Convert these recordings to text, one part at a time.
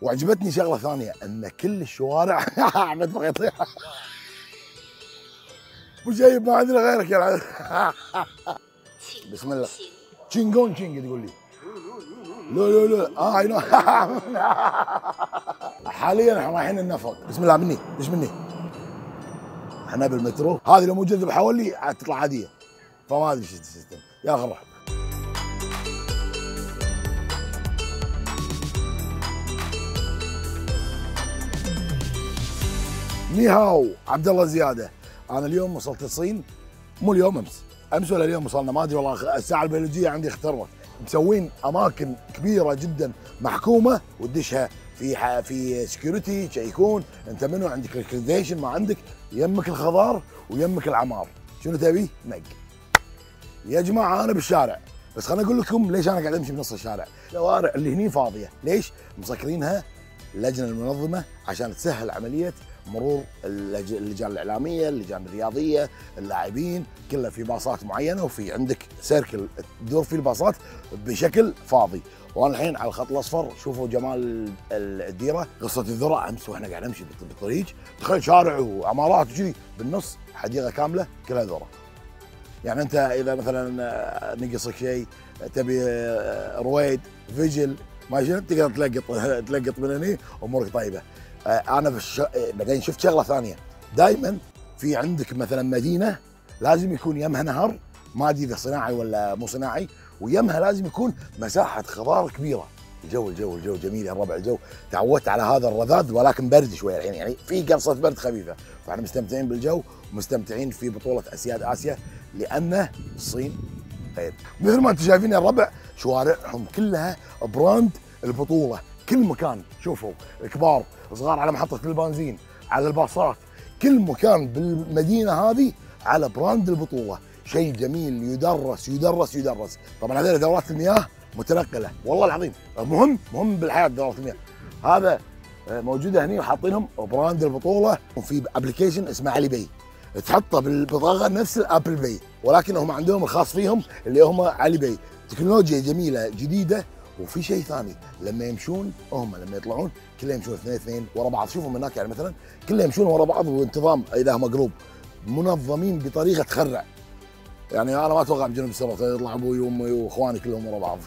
وعجبتني شغله ثانيه ان كل الشوارع احمد بغى يطيح. ابو شيب ما عندنا غيرك يا العيال. بسم الله. تشينجون تشينج تقول لي. لا لا لا اي نو. حاليا احنا رايحين النفق. بسم الله مني ليش مني؟ احنا بالمترو هذه لو موجوده بحولي تطلع عاديه فما ادري شو السيستم يا اخي روح. نيهاو عبد الله زياده. انا اليوم وصلت الصين، مو اليوم امس ولا اليوم وصلنا ما ادري والله، الساعه البيولوجيه عندي اختربت. مسوين اماكن كبيره جدا محكومه وتدشها في سكيورتي يشيكون انت منو، عندك الكريديشن ما عندك، يمك الخضار ويمك العمار، شنو تبي؟ نق. يا جماعه انا بالشارع، بس خليني اقول لكم ليش انا قاعد امشي بنص الشارع، الشوارع اللي هني فاضيه، ليش؟ مسكرينها اللجنه المنظمه عشان تسهل عمليه مرور اللجان الاعلاميه، اللجان الرياضيه، اللاعبين، كلها في باصات معينه وفي عندك سيركل تدور فيه الباصات بشكل فاضي. وانا الحين على الخط الاصفر، شوفوا جمال الديره، قصه الذره امس واحنا قاعد نمشي بالطريق، تخيل شارع وعمارات وكذي بالنص حديقه كامله كلها ذره. يعني انت اذا مثلا نقصك شيء تبي رويد فيجل ما شنو تقدر تلقط من هني امورك طيبه. انا بعدين شفت شغله ثانيه، دائما في عندك مثلا مدينه لازم يكون يمها نهر، ما ادري اذا صناعي ولا مو صناعي، ويمها لازم يكون مساحه خضار كبيره. الجو جميل يا الربع، الجو تعودت على هذا الرذاذ ولكن برد شويه الحين، يعني في قرصه برد خفيفه، فاحنا مستمتعين بالجو ومستمتعين في بطوله اسياد اسيا لانه الصين غير. مثل ما انتم شايفين يا الربع شوارعهم كلها براند البطوله، كل مكان شوفوا كبار صغار على محطه البنزين، على الباصات، كل مكان بالمدينه هذه على براند البطوله، شيء جميل يدرس يدرس يدرس. طبعا هذول دورات المياه متنقله والله العظيم، مهم بالحياه دورات المياه. هذا موجوده هني وحاطينهم براند البطوله، وفي ابلكيشن اسمه علي باي تحطه بالبطاقه نفس الابل باي، ولكن هم عندهم الخاص فيهم اللي هم علي باي، تكنولوجيا جميله جديده. وفي شيء ثاني، لما يمشون هم لما يطلعون كلهم يمشون اثنين ورا بعض، شوفهم هناك يعني مثلا كلهم يمشون ورا بعض وانتظام اذا هم جروب منظمين بطريقه تخرع. يعني انا ما اتوقع بجنوب السرط يطلع ابوي وامي واخواني كلهم ورا بعض.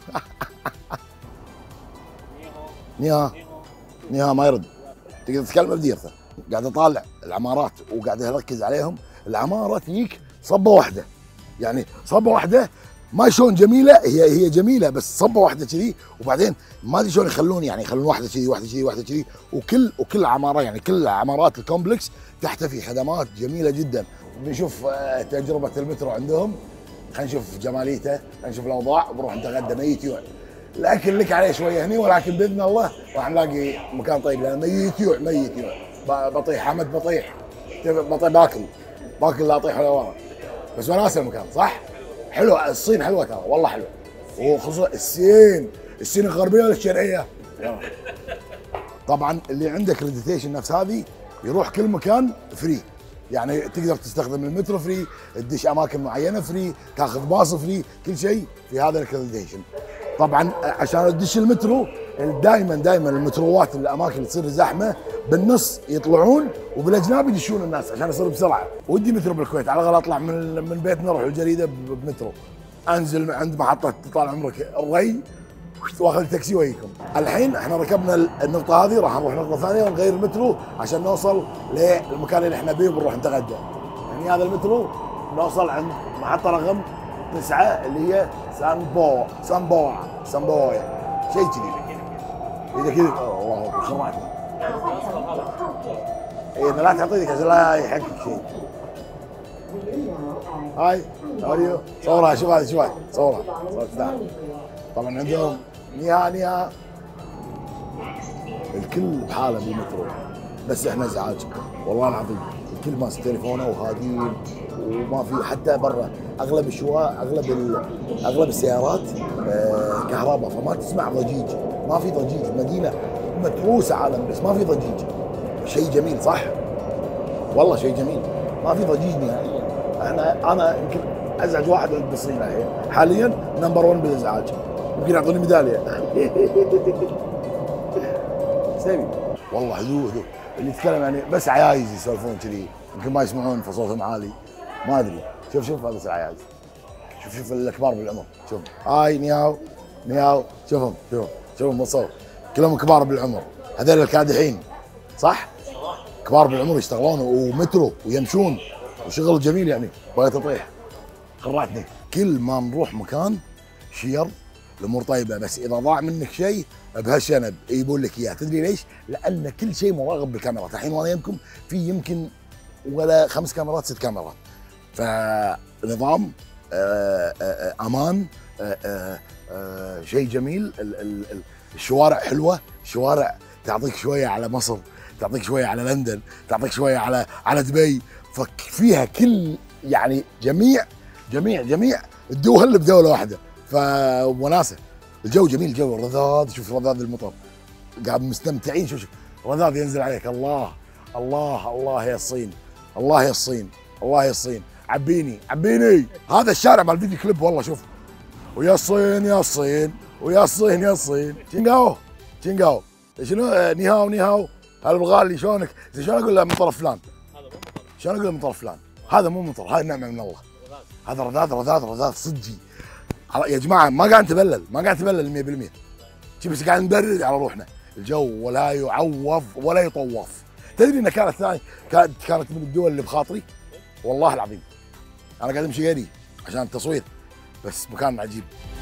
نيها ما يرد، تقدر تتكلم بديرته. قاعد اطالع العمارات وقاعد اركز عليهم، العماره تجيك صبه واحده، يعني صبه واحده ما شلون جميله، هي جميله بس صبه واحده كذي، وبعدين ما ادري شلون يخلون، يعني يخلون واحده كذي واحده كذي واحده كذي، وكل عماره يعني كل عمارات الكومبلكس تحتوي خدمات جميله جدا. بنشوف تجربه المترو عندهم، خلينا نشوف جماليته، خلينا نشوف الاوضاع، بنروح نتغدى ميت يوع. الاكل لك عليه شويه هني، ولكن باذن الله راح نلاقي مكان طيب لان ميت يوع ميت يوع. بطيح حمد بطيح باكل لا اطيح ولا ورا، بس وناسه المكان صح؟ حلو الصين حلوه ترى والله حلوه، وخصوصا الصين الغربيه ولا الشرقيه. طبعا اللي عنده كريديتيشن نفس هذه يروح كل مكان فري، يعني تقدر تستخدم المترو فري، تدش اماكن معينه فري، تاخذ باص فري، كل شيء في هذا الكريديتيشن. طبعا عشان تدش المترو دائما المتروات الاماكن اللي تصير زحمه بالنص يطلعون، وبالاجناب يدشون الناس عشان يصير بسرعه. ودي مترو بالكويت، على الاقل اطلع من بيتنا اروح الجريده بمترو، انزل عند محطه طال عمرك الري واخذ تاكسي وياكم. الحين احنا ركبنا النقطه هذه، راح نروح نقطه ثانيه ونغير المترو عشان نوصل للمكان اللي احنا بيه وبنروح نتغدى. يعني هذا المترو نوصل عند محطه رقم 9 اللي هي سامبويا شيء كذي. اذا كذا والله خرعتني. اذا لا تعطيك عشان لا يحكك شيء. هاي هاو صورها، شوف هذه، شوف هذه صورها طبعا عندهم نيها الكل بحاله بالمترو، بس احنا ازعاج والله العظيم، الكل ماسك تليفونه وهادين، وما في حتى برا اغلب اغلب السيارات كهرباء، فما تسمع ضجيج، ما في ضجيج، مدينه متروسه عالم بس ما في ضجيج. شيء جميل صح؟ والله شيء جميل، ما في ضجيج نهائيا. انا يمكن ازعج واحد بالصين الحين حاليا، نمبر 1 بالازعاج، يمكن يعطوني ميداليه. سيبي والله هدوء هدوء. اللي يتكلم يعني بس عيايز يسولفون كذي، يمكن ما يسمعون فصوتهم عالي، ما ادري. شوف هذا بس العيايز. شوف الكبار بالعمر، شوف هاي نياو نياو، شوفهم بالصوت كلهم كبار بالعمر. هذول الكادحين صح؟ كبار بالعمر يشتغلون ومترو ويمشون وشغل جميل يعني. بغيت تطيح خرعتني. كل ما نروح مكان شير الامور طيبه، بس اذا ضاع منك شيء بهالشنب يجيبون لك اياه. تدري ليش؟ لان كل شيء مراقب بالكاميرات. الحين وانا يمكم في يمكن ولا 5 كاميرات 6 كاميرات، فنظام امان شيء جميل. الشوارع حلوه، الشوارع تعطيك شويه على مصر، تعطيك شويه على لندن، تعطيك شويه على دبي، ففيها كل يعني جميع الدول بدوله واحده، فوناسه. الجو جميل، الجو رذاذ. شوف رذاذ المطر، قاعد مستمتعين. شوف رذاذ ينزل عليك. الله الله الله يا الصين، الله يا الصين، الله يا الصين. عبيني. هذا الشارع مال الفيديو كليب والله. شوف ويا الصين يا الصين ويا الصين يا الصين. تشينغاو شنو؟ نيهاو هلا بالغالي شلونك؟ شلون اقول له من طرف فلان؟ شلون اقول له من طرف فلان؟ هذا مو مطر، هذه نعمه من الله. هذا رذاذ صدقي يا جماعه. ما قاعد نتبلل 100%. شي بس قاعد نبرد على روحنا. الجو ولا يعوض ولا يطوف. تدري انها كانت من الدول اللي بخاطري والله العظيم. انا قاعد امشي غيري عشان التصوير، بس مكان عجيب.